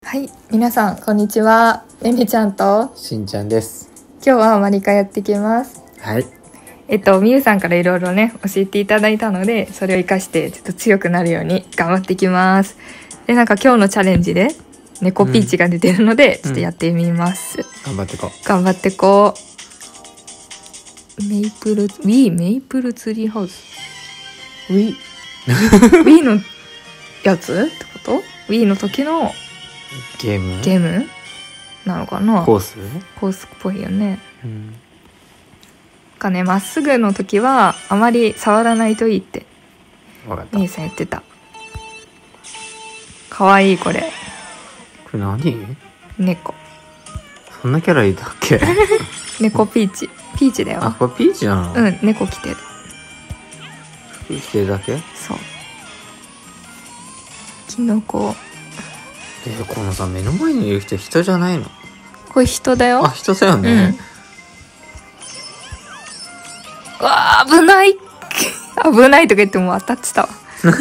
はい、皆さんこんにちは。めめちゃんとしんちゃんです。 今日はマリカやってきます。 はい。 みゆさんからいろいろね教えていただいたので、それを活かしてちょっと強くなるように頑張ってきます。で、なんか今日のチャレンジで猫ピーチが出てるので、ちょっとやってみます。 頑張ってこ頑張ってこう。メイプルツリーハウス。Wii のやつってこと？ Wii の時のう。ゲームなのかな？ コースっぽいよね。かね、まっすぐの時はあまり触らないといいってわかった。 兄さん言ってた。かわいいこれ。 これ何？ 猫。 そんなキャラいたっけ？ 猫ピーチ。ピーチだよ。 あ、これピーチなの？ うん、猫着てる。 ピーチでだけ？ そう。キノコ。 このさ、目の前にいる人じゃないの？ これ人だよ。 あ、人だよね。 うわー、危ない危ないとか言っても当たってたわ。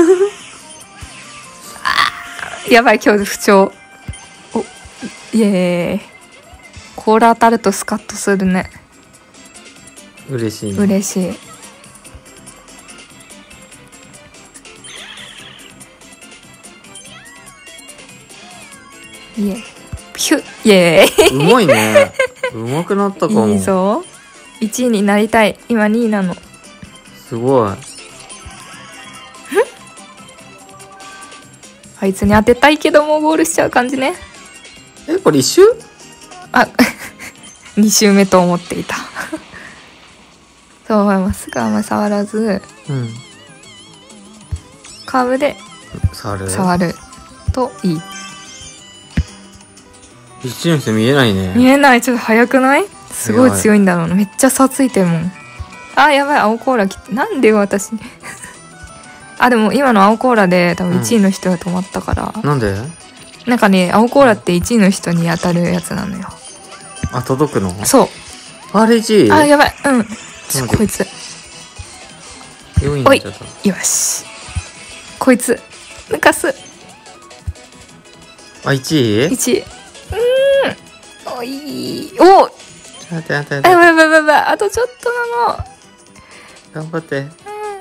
やばい、今日不調。お、イエーイ。コーラ当たるとスカッとするね。 嬉しいね。 嬉しい。イエーイ。ピュッ、イエーイ。 うまいね。うまくなったかも。 いいぞ。1位になりたい。今2位なの。 すごい。 あいつに当てたいけどもうゴールしちゃう感じね。 これ一周？ あ、2周目と思っていた。そう、まっすぐあんまり触らず、カーブで触るといい。 一の人見えないね。 見えない。ちょっと速くない？すごい強いんだろうな。めっちゃ差ついてるもん。あ、やばい、青コーラ来て。なんでよ私。あ、でも今の青コーラで多分1位の人が止まったから、 なんで？ なんかね、青コーラって1位の人に当たるやつなのよ。 あ、届くの？ そう。 あれ1位？ あ、やばい。こいつ 4位になっちゃった。 よし、こいつ抜かす。 あ、1位 ？1位。おいお。 やばい。 あとちょっとなの。 頑張って。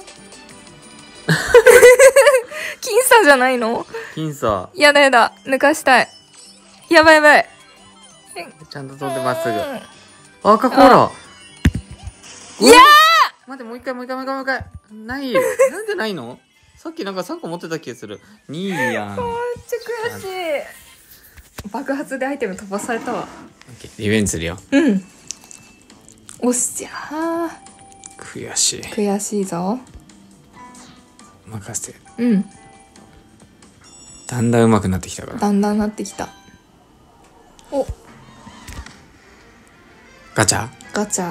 僅差じゃないの？ 僅差。 やだ抜かしたい。やばい。 ちゃんと飛んでまっすぐ。赤コーラ。 いやー、待って、もう一回。ないよ。なんでないの？さっきなんか3個持ってた気がする。2位やん。 めっちゃ悔しい。爆発でアイテム飛ばされたわ。 リベンジするよ。 おっしゃー。 悔しいぞ。 任せて。だんだん上手くなってきたから。 だんだんなってきた。お、 ガチャ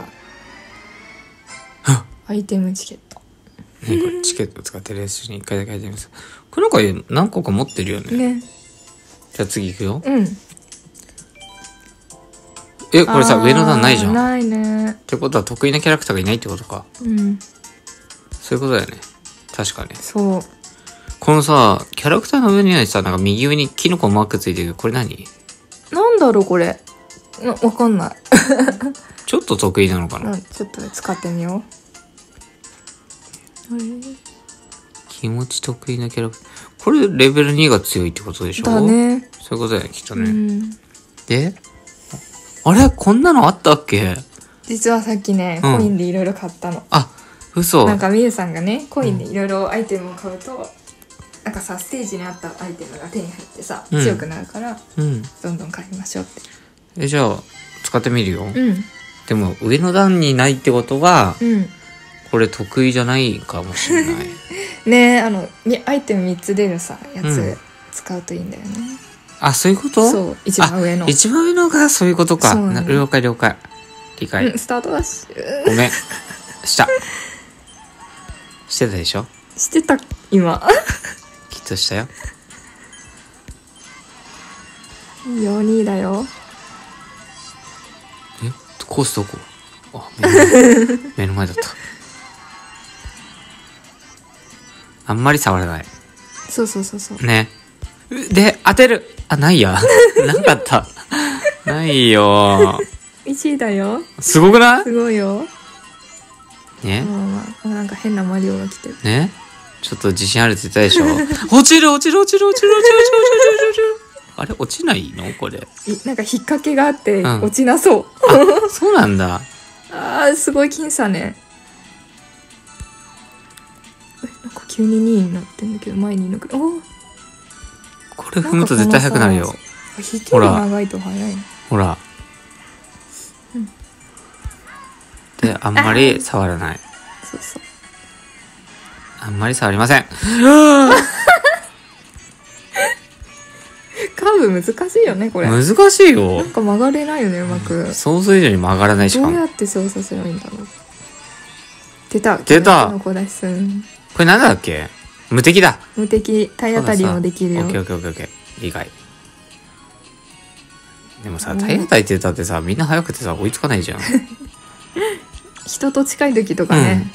アイテムチケット。 これチケット使って練習に1回だけ入ってみます。この子何個か持ってるよね。じゃあ次行くよ。これさ、上の段ないじゃん。 ないね。 ってことは得意なキャラクターがいないってことか。そういうことだよね。確かね。 そう。 このさ、キャラクターの上にはさ、なんか右上にキノコマークついてるけど、これ何？ なんだろうこれ。わかんない。 ちょっと得意なのかな。 ちょっと使ってみよう。 気持ち得意なキャラクター。これレベル2が強いってことでしょ？ だね。 そういうことだよね、きっとね。で、あれこんなのあったっけ？ 実はさっきね、コインでいろいろ買ったの。 あ、嘘。 なんかみゆさんがね、コインでいろいろアイテムを買うと、なんかさ、ステージにあったアイテムが手に入ってさ、強くなるから、どんどん買いましょうって。 じゃあ使ってみるよ。でも上の段にないってことは、これ得意じゃないかもしれない。 ねえ、アイテム3つ出るさやつ使うといいんだよね。 あ、そういうこと？ そう、一番上の。 一番上のがそういうことか。了解。理解。 スタートダッシュ。 ごめん。してたでしょ？ してた、今。 きっとしたよ。 4、2だよ。 コースどこ？あ、目の前だった。あんまり触らない。 そう。 ね。で、当てる。 あ、ないや。なかった。ないよ。 1位だよ。 すごくない？ すごいよ。 ね。 なんか変なマリオが来てる。 ね。ちょっと自信あるって言ったでしょ。落ちる。あれ落ちないのこれ。 なんか引っ掛けがあって落ちなそう。 あ、そうなんだ。 すごい僅差ね。なんか急に2位になってんだけど、前にいなくて。これ踏むと絶対速くなるよ。 引きが長いと速い。 ほら。で、あんまり触らない。 そうそう。 あんまり触りません。 カーブ難しいよね、これ。 難しいよ。 なんか曲がれないよね、うまく。 想像以上に曲がらないしかも。 どうやって操作すればいいんだろう。出た。 これなんだっけ？無敵だ。 無敵、体当たりもできるよ。 オッケー。理解。でもさ、体当たりって言ったってさ、みんな速くてさ、追いつかないじゃん。 人と近い時とかね。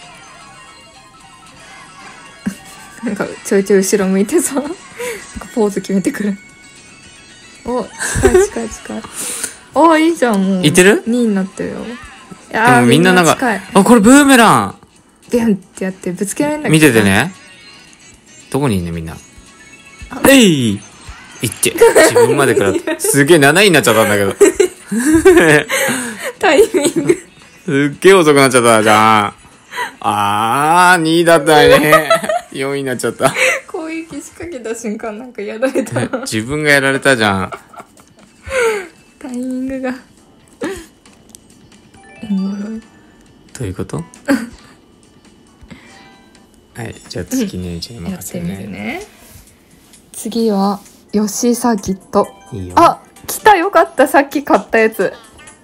なんかちょいちょい後ろ向いてさ、なんかポーズ決めてくる。お、近い。お、いいじゃん、もう。 いってる？ 2 位になってるよ。 でもみんななんか、これブーメランビュンってやってぶつけられんだけど。 見ててね。どこにいんねみんな。いって自分まで食らってすげえ7位になっちゃったんだけど。 タイミングすっげえ遅くなっちゃったじゃん。2位だったね。4位になっちゃった。 攻撃仕掛けた瞬間なんかやられた。 自分がやられたじゃん。 タイミングが。 どういうことはい、じゃあ次ね、じゃあ任せるね。 次はヨッシーサーキット。 いいよ。 来た、よかった、さっき買ったやつ。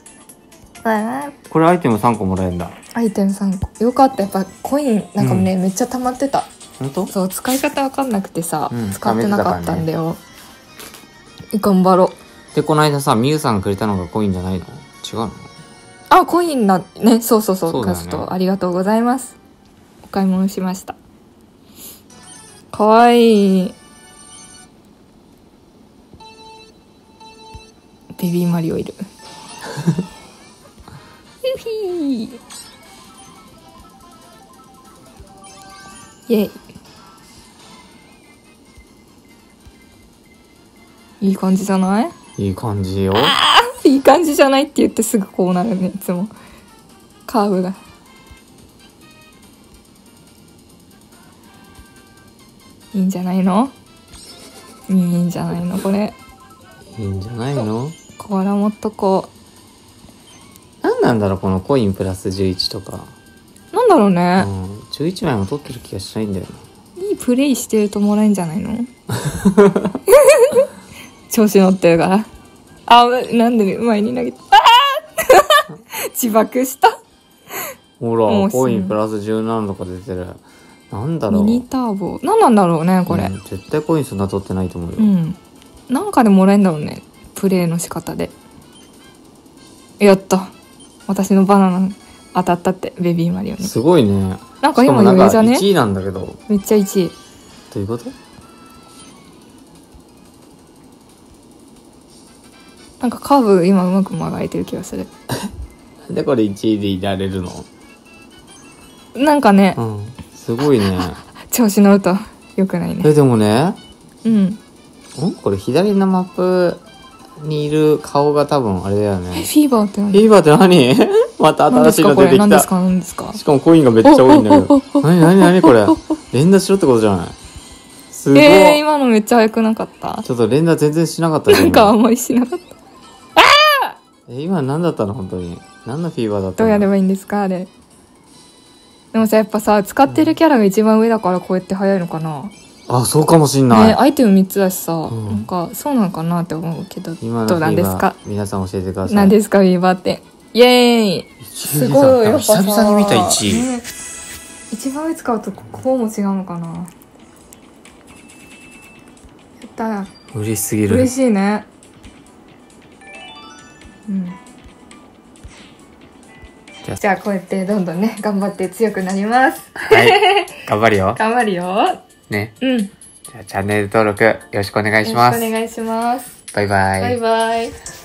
これアイテム3個もらえるんだ。 アイテム3個よかった。やっぱコインなんかね、めっちゃ溜まってた。 本当？ そう、使い方わかんなくてさ、使ってなかったんだよ。頑張ろう。 で、この間さ、ミユさんがくれたのがコインじゃないの？違うの？ コインね、そう。ガスト、ありがとうございます。お買い物しました。かわいい。ベビーマリオいる。ユヒー。イェイ。いい感じじゃない？ いい感じよ。 いい感じじゃないって言ってすぐこうなるね、いつも。カーブが。いいんじゃないの？いいんじゃないのこれ。 いいんじゃないの？ これ持っとこう。なんなんだろうこのコインプラス11とか。 なんだろうね。 11枚も取ってる気がしないんだよな。 いいプレイしてるともらえんじゃないの？調子乗ってるから。なんで前に投げた。自爆した。 ほら、コインプラス17とか出てる。なんだろう。 ミニターボ。なんなんだろうね、これ。 絶対コインそんな取ってないと思うよ。 なんかでもらえんだろうね。プレイの仕方で。やった。私のバナナ当たったって、ベビーマリオに。すごいね。 なんか今余裕じゃね？ 1位なんだけど。 めっちゃ1位。 どういうこと？ なんかカーブ今うまく曲がれてる気がする。 なんでこれ1位でいられるの？ なんかね。 すごいね。 調子乗ると良くないね。 でもね。これ左のマップにいる顔が多分あれだよね。 フィーバーって何？ フィーバーって何？また新しいの出てきた。 何ですか？ しかもコインがめっちゃ多いんだけど。何これ？連打しろってことじゃない？すごい。 今のめっちゃ早くなかった？ ちょっと連打全然しなかったじゃん。 なんかあんまりしなかった。 今何だったの本当に？何のフィーバーだったの？ どうやればいいんですかあれ。でもさ、やっぱさ、使ってるキャラが一番上だからこうやって早いのかな。 そうかもしんない。 アイテム3つだしさ、なんかそうなのかなって思うけど、どうなんですか？ 皆さん教えてください。 何ですかフィーバーって。イエーイ。すごいやっぱさ。 久々に見た1位。 一番上使うとこうも違うのかな。やったら。 嬉しすぎる。 嬉しいね。じゃあこうやってどんどんね頑張って強くなります。 はい。頑張るよ。 頑張るよ。 ね。 じゃあチャンネル登録よろしくお願いします。 よろしくお願いします。 バイバイ。 バイバイ。